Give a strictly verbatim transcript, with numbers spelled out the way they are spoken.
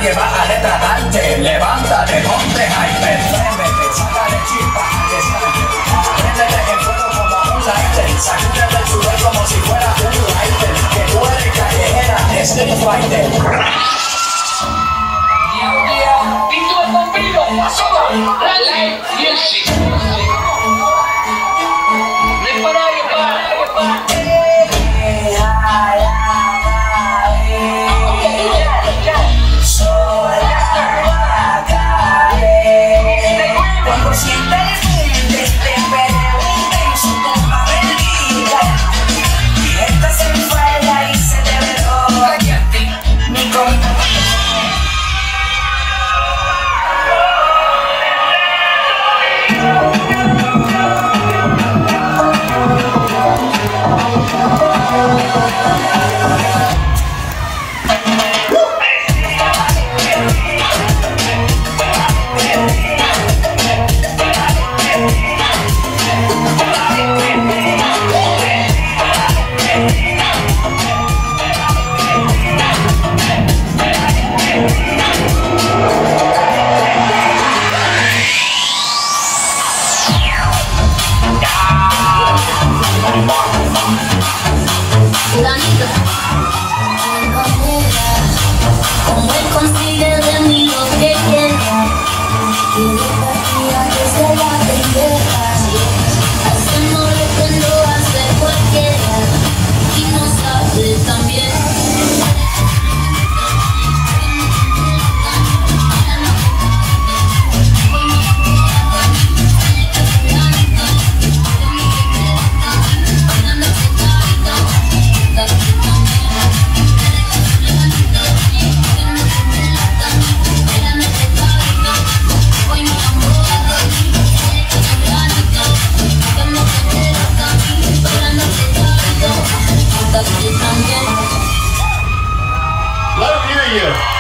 nadie va a retratarte. Levántate, ponte hyper, préndete, sácale chispa, descarte. Préndete en fuego como un lighter, sacúdete el sudor como si fuera un lighter. Que tú eres callejera, street fighter. Pito el vampiro, soda, la live music. No es para nadie, para nadie, para. Cuando sienta el boom de este perreo intenso con Mabelita, y esta se enfada y se te veló. Mi compa. Como él consigue de mí lo que quiera, y de partida desde la primera, hacemos lo que no hace cualquiera, y nos sale también. Love you, you.